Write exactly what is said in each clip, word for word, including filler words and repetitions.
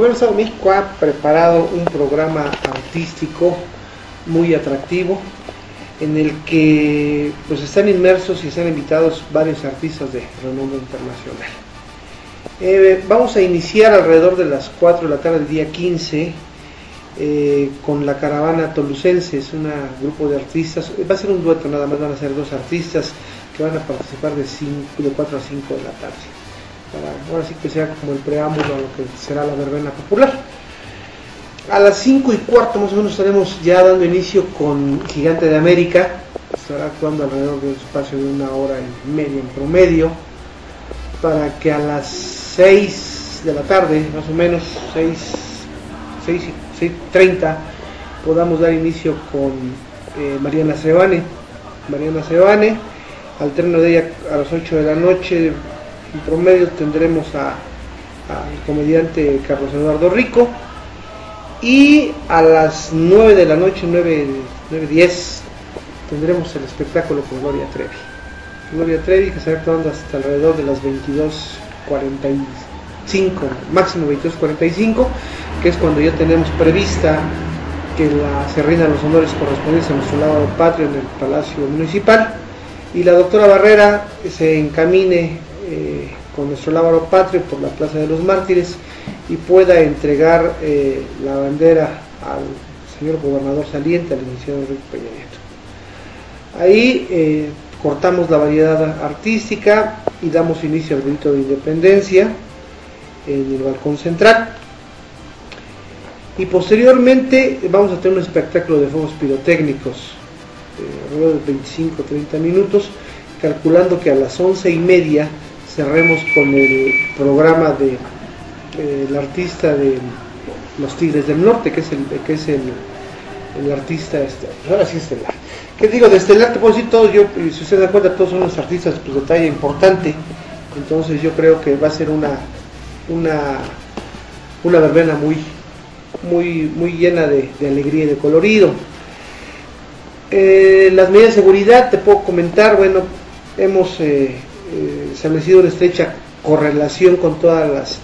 Gobierno del Estado de México ha preparado un programa artístico muy atractivo en el que pues están inmersos y están invitados varios artistas de renombre internacional. Eh, vamos a iniciar alrededor de las cuatro de la tarde del día quince eh, con la caravana tolucense. Es un grupo de artistas, va a ser un dueto, nada más van a ser dos artistas que van a participar de, cinco, de cuatro a cinco de la tarde, para ahora sí que sea como el preámbulo a lo que será la verbena popular. A las cinco y cuarto más o menos estaremos ya dando inicio con Gigante de América. Estará actuando alrededor de un espacio de una hora y media en promedio, para que a las seis de la tarde, más o menos, seis y treinta, podamos dar inicio con eh, Mariana Seoane. Mariana Seoane, al término de ella a las ocho de la noche, en promedio tendremos al comediante Carlos Eduardo Rico, y a las nueve de la noche, nueve diez, tendremos el espectáculo con Gloria Trevi. Gloria Trevi, que estará actuando hasta alrededor de las veintidós cuarenta y cinco, máximo veintidós cuarenta y cinco, que es cuando ya tenemos prevista que la, se rindan los honores correspondientes a nuestro lábaro patrio en el Palacio Municipal, y la doctora Barrera se encamine eh, con nuestro lábaro patrio por la Plaza de los Mártires y pueda entregar eh, la bandera al señor gobernador saliente, al licenciado Enrique Peña Nieto. Ahí eh, cortamos la variedad artística y damos inicio al grito de independencia en el balcón central, y posteriormente vamos a tener un espectáculo de fuegos pirotécnicos eh, alrededor de veinticinco a treinta minutos, calculando que a las once y media cerremos con el programa de eh, el artista de Los Tigres del Norte, que es el que es el, el artista este, ahora sí estelar. ¿Qué digo de estelar? Te puedo decir todos, yo, si usted da cuenta, todos son los artistas pues, de talla importante. Entonces yo creo que va a ser una una una verbena muy muy muy llena de, de alegría y de colorido. Eh, las medidas de seguridad, te puedo comentar, bueno, hemos eh, eh, establecido una estrecha correlación con todas las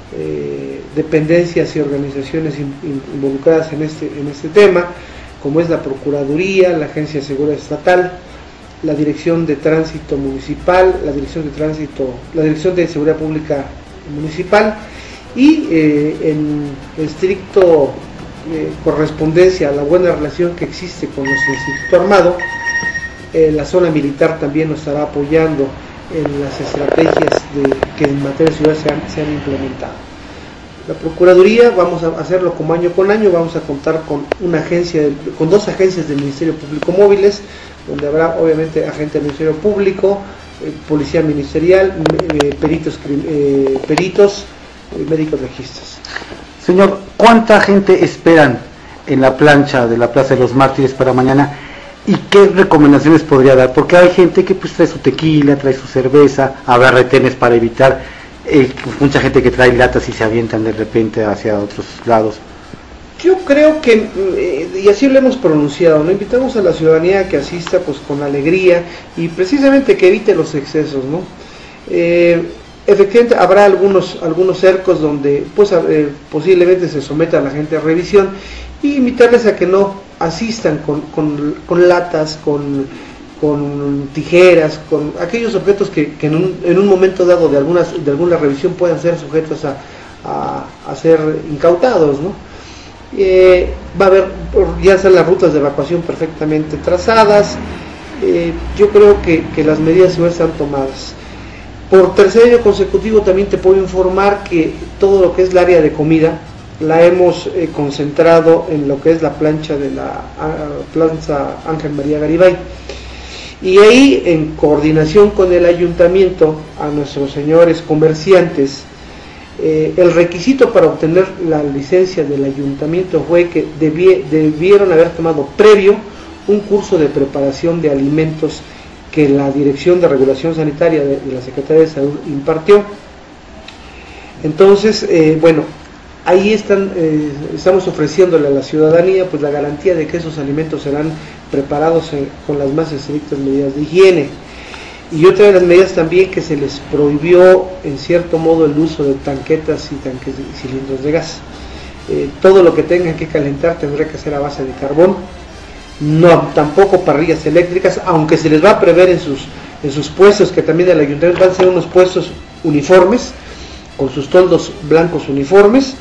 eh, dependencias y organizaciones in, in, involucradas en este, en este tema, como es la Procuraduría, la Agencia de Seguridad Estatal, la Dirección de Tránsito Municipal, la Dirección de Tránsito, la Dirección de Seguridad Pública Municipal, y eh, en estricto eh, correspondencia a la buena relación que existe con nuestro Instituto Armado, eh, la zona militar también nos estará apoyando en las estrategias de, que en materia de seguridad se han, se han implementado. La Procuraduría, vamos a hacerlo como año con año, vamos a contar con una agencia, de, con dos agencias del Ministerio Público móviles, donde habrá obviamente agente del Ministerio Público, eh, Policía Ministerial, eh, peritos, eh, peritos eh, médicos legistas. Señor, ¿cuánta gente esperan en la plancha de la Plaza de los Mártires para mañana? ¿Y qué recomendaciones podría dar? Porque hay gente que pues trae su tequila, trae su cerveza, habrá retenes para evitar, eh, mucha gente que trae latas y se avientan de repente hacia otros lados. Yo creo que, eh, y así lo hemos pronunciado, ¿no? Invitamos a la ciudadanía a que asista pues con alegría y precisamente que evite los excesos, ¿no? Eh, efectivamente habrá algunos, algunos cercos donde pues eh, posiblemente se someta a la gente a revisión, y invitarles a que no asistan con, con, con latas, con, con tijeras, con aquellos objetos que, que en, un, en un momento dado de, algunas, de alguna revisión puedan ser sujetos a, a, a ser incautados, ¿no? Eh, va a haber ya están las rutas de evacuación perfectamente trazadas. Eh, yo creo que, que las medidas están tomadas. Por tercer año consecutivo también te puedo informar que todo lo que es el área de comida la hemos eh, concentrado en lo que es la plancha de la uh, Plaza Ángel María Garibay, y ahí en coordinación con el ayuntamiento, a nuestros señores comerciantes, eh, el requisito para obtener la licencia del ayuntamiento fue que debie, debieron haber tomado previo un curso de preparación de alimentos que la Dirección de Regulación Sanitaria de, de la Secretaría de Salud impartió. Entonces, eh, bueno, ahí están, eh, estamos ofreciéndole a la ciudadanía pues la garantía de que esos alimentos serán preparados en, con las más estrictas medidas de higiene. Y otra de las medidas también que se les prohibió en cierto modo el uso de tanquetas y tanques y cilindros de gas. Eh, todo lo que tengan que calentar tendrá que ser a base de carbón, no tampoco parrillas eléctricas, aunque se les va a prever en sus, en sus puestos, que también el ayuntamiento van a ser unos puestos uniformes, con sus toldos blancos uniformes,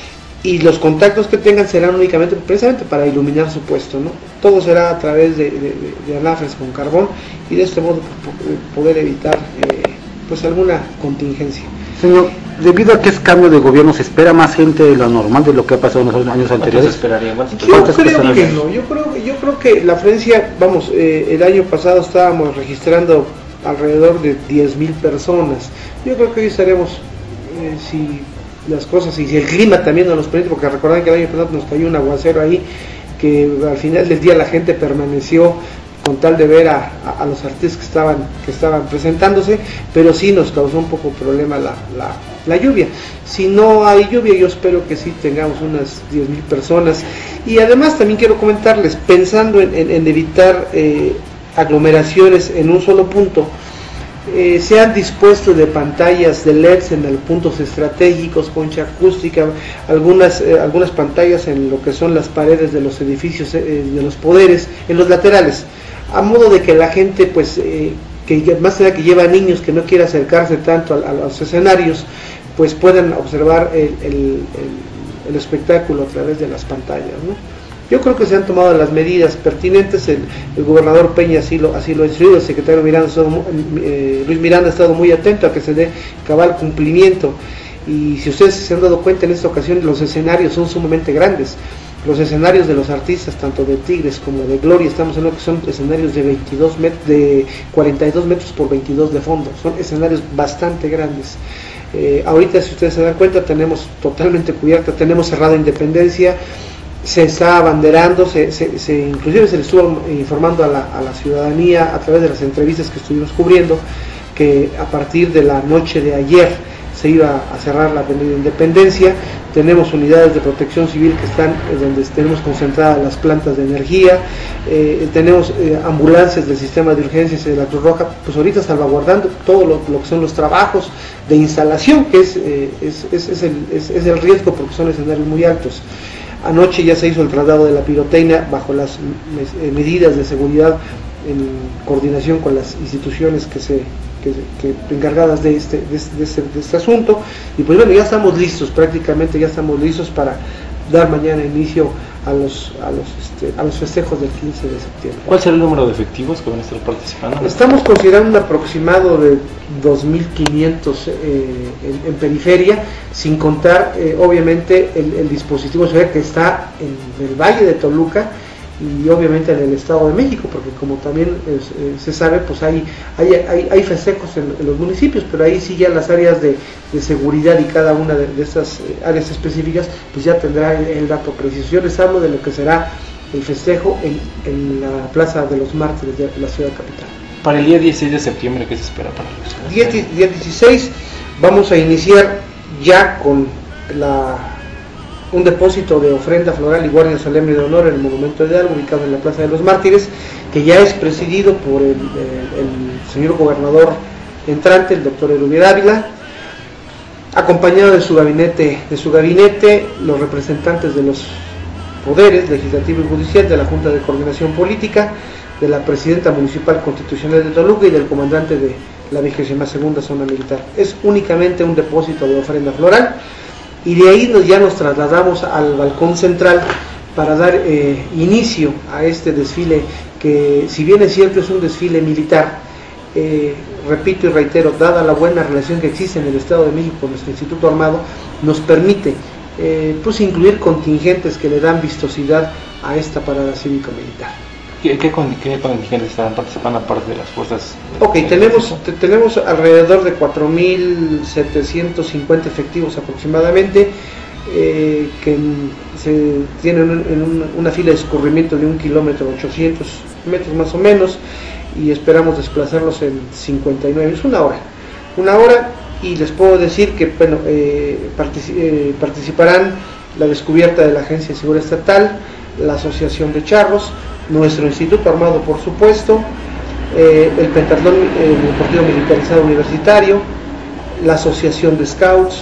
y los contactos que tengan serán únicamente precisamente para iluminar su puesto, ¿no? Todo será a través de, de, de anafres con carbón, y de este modo poder evitar eh, pues alguna contingencia. Señor, debido a que es cambio de gobierno, ¿se espera más gente de lo normal, de lo que ha pasado en los años anteriores? Esperaría? Yo creo que no, yo creo, yo creo que la afluencia, vamos, eh, el año pasado estábamos registrando alrededor de diez mil personas. Yo creo que hoy estaremos, eh, si las cosas, y si el clima también nos los permite, porque recordan que el año pasado nos cayó un aguacero ahí, que al final del día la gente permaneció con tal de ver a, a, a los artistas que estaban, que estaban presentándose, pero sí nos causó un poco problema la, la, la lluvia. Si no hay lluvia, yo espero que sí tengamos unas diez mil personas. Y además también quiero comentarles, pensando en, en, en evitar eh, aglomeraciones en un solo punto, Eh, se han dispuesto de pantallas de L E Ds en los puntos estratégicos, concha acústica, algunas, eh, algunas pantallas en lo que son las paredes de los edificios, eh, de los poderes, en los laterales, a modo de que la gente, pues, eh, que más allá que lleva niños, que no quiera acercarse tanto a, a los escenarios, pues puedan observar el, el, el, el espectáculo a través de las pantallas, ¿no? Yo creo que se han tomado las medidas pertinentes, el, el gobernador Peña así lo, así lo ha instruido, el secretario Miranda, eh, Luis Miranda ha estado muy atento a que se dé cabal cumplimiento, y si ustedes se han dado cuenta en esta ocasión los escenarios son sumamente grandes, los escenarios de los artistas, tanto de Tigres como de Gloria, estamos en lo que son escenarios de, veintidós met de cuarenta y dos metros por veintidós de fondo, son escenarios bastante grandes. Eh, ahorita, si ustedes se dan cuenta, tenemos totalmente cubierta, tenemos cerrada Independencia, se está abanderando, se, se, se, inclusive se le estuvo informando a la, a la ciudadanía a través de las entrevistas que estuvimos cubriendo, que a partir de la noche de ayer se iba a cerrar la avenida Independencia. Tenemos unidades de protección civil que están, eh, donde tenemos concentradas las plantas de energía, eh, tenemos eh, ambulancias del sistema de urgencias y de la Cruz Roja, pues ahorita salvaguardando todo lo, lo que son los trabajos de instalación, que es, eh, es, es, es, el, es, es el riesgo, porque son escenarios muy altos. Anoche ya se hizo el traslado de la pirotecnia bajo las medidas de seguridad en coordinación con las instituciones que se que, que encargadas de este, de, de, este, de este asunto, y pues bueno, ya estamos listos, prácticamente ya estamos listos para dar mañana inicio a los a los este, a los festejos del quince de septiembre. ¿Cuál será el número de efectivos que van a estar participando? Estamos considerando un aproximado de dos mil quinientos eh, en, en periferia, sin contar eh, obviamente el, el dispositivo que está en el Valle de Toluca y obviamente en el Estado de México, porque como también es, eh, se sabe, pues hay hay, hay, hay festejos en, en los municipios, pero ahí sí ya las áreas de, de seguridad y cada una de, de estas áreas específicas pues ya tendrá el, el dato preciso. Yo les hablo de lo que será el festejo en, en la Plaza de los Mártires de la ciudad capital. Para el día dieciséis de septiembre, ¿qué se espera para los día, día dieciséis vamos a iniciar ya con la un depósito de ofrenda floral y guardia solemne de honor en el Monumento de Hidalgo, ubicado en la Plaza de los Mártires, que ya es presidido por el, el, el señor gobernador entrante, el doctor Erubiel Ávila, acompañado de su gabinete, de su gabinete, los representantes de los poderes legislativo y judicial, de la Junta de Coordinación Política, de la presidenta municipal constitucional de Toluca y del comandante de la vigésima segunda zona militar. Es únicamente un depósito de ofrenda floral, y de ahí nos, ya nos trasladamos al balcón central para dar eh, inicio a este desfile, que si bien es cierto es un desfile militar, eh, repito y reitero, dada la buena relación que existe en el Estado de México con nuestro Instituto Armado, nos permite eh, pues incluir contingentes que le dan vistosidad a esta parada cívico-militar. ¿Qué, qué, qué contingentes estarán participando aparte de las fuerzas? Ok, tenemos, te, tenemos alrededor de cuatro mil setecientos cincuenta efectivos aproximadamente, eh, que se tienen en un, una fila de escurrimiento de un kilómetro, ochocientos metros más o menos, y esperamos desplazarlos en cincuenta y nueve, es una hora, una hora, y les puedo decir que bueno, eh, partici eh, participarán la descubierta de la Agencia de Seguridad Estatal, la Asociación de Charros, nuestro Instituto Armado, por supuesto, eh, el Pentatlón eh, Deportivo Militarizado Universitario, la Asociación de Scouts,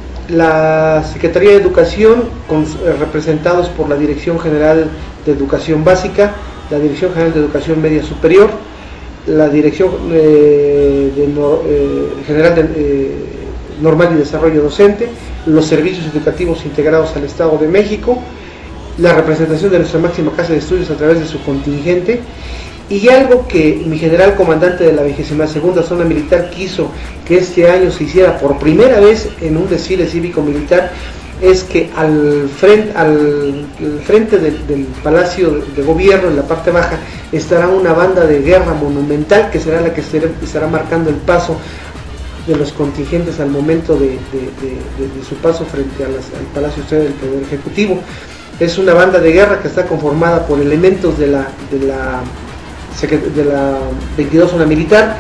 la Secretaría de Educación, con, eh, representados por la Dirección General de Educación Básica, la Dirección General de Educación Media Superior, la Dirección eh, de, eh, General de eh, Normal y Desarrollo Docente, los servicios educativos integrados al Estado de México, la representación de nuestra máxima casa de estudios a través de su contingente, y algo que mi general comandante de la vigésima segunda zona militar quiso que este año se hiciera por primera vez en un desfile cívico-militar, es que al frente, al, al frente del, del Palacio de Gobierno, en la parte baja, estará una banda de guerra monumental que será la que estará marcando el paso de los contingentes al momento de, de, de, de, de su paso frente a las, al Palacio del Poder Ejecutivo. Es una banda de guerra que está conformada por elementos de la, de la, de la veintidós Zona Militar,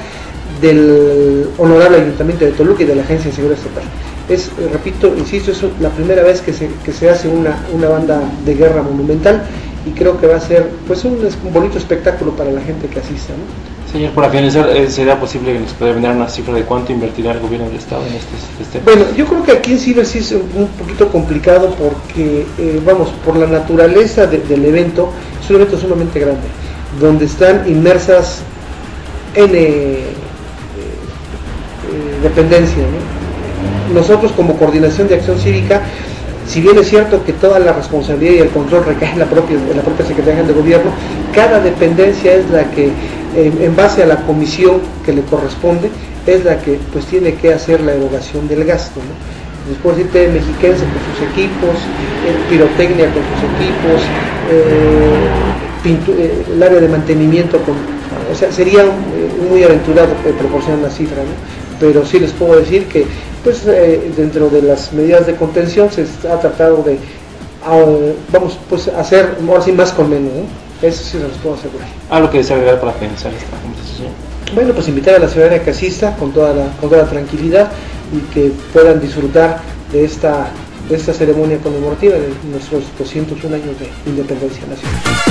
del Honorable Ayuntamiento de Toluca y de la Agencia de Seguridad Estatal. Es, repito, insisto, es la primera vez que se, que se hace una, una banda de guerra monumental, y creo que va a ser pues un, un bonito espectáculo para la gente que asista, ¿no? Señor, para finalizar, ¿sería posible que nos pueda brindar una cifra de cuánto invertirá el gobierno del Estado en este festejo? Bueno, yo creo que aquí en Silver sí es un poquito complicado porque, eh, vamos, por la naturaleza de, del evento, es un evento sumamente grande, donde están inmersas N eh, eh, dependencias, ¿no? Nosotros como Coordinación de Acción Cívica, si bien es cierto que toda la responsabilidad y el control recae en la propia, en la propia Secretaría de Gobierno, cada dependencia es la que, en, en base a la comisión que le corresponde, es la que pues tiene que hacer la erogación del gasto, ¿no? Después de T V Mexiquense con sus equipos, eh, pirotecnia con sus equipos, eh, pintu eh, el área de mantenimiento con, o sea, sería eh, muy aventurado eh, proporcionar la cifra, ¿no? Pero sí les puedo decir que pues eh, dentro de las medidas de contención se ha tratado de uh, vamos pues hacer ahora sí más con menos, ¿no? Eso sí se los puedo asegurar. ¿Algo que desea agregar para finalizar esta conversación? Bueno, pues invitar a la ciudadanía que asista con toda la, con toda la tranquilidad y que puedan disfrutar de esta, de esta ceremonia conmemorativa de nuestros doscientos un años de independencia nacional.